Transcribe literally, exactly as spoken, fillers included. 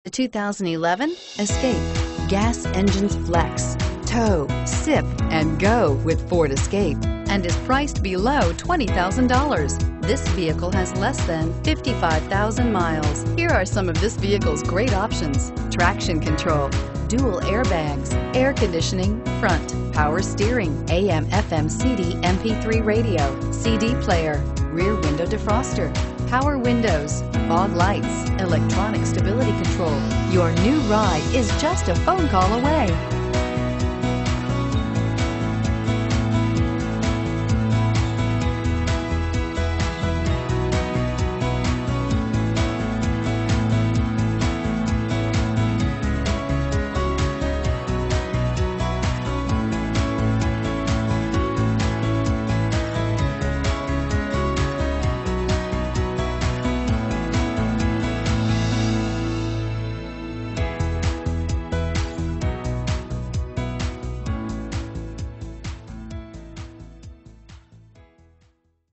The two thousand eleven Escape. Gas engines flex, tow, sip, and go with Ford Escape, and is priced below twenty thousand dollars. This vehicle has less than fifty-five thousand miles. Here are some of this vehicle's great options: traction control, dual airbags, air conditioning, front, power steering, A M F M C D M P three radio, C D player, rear window defroster, power windows, fog lights, electronic stability control. Your new ride is just a phone call away.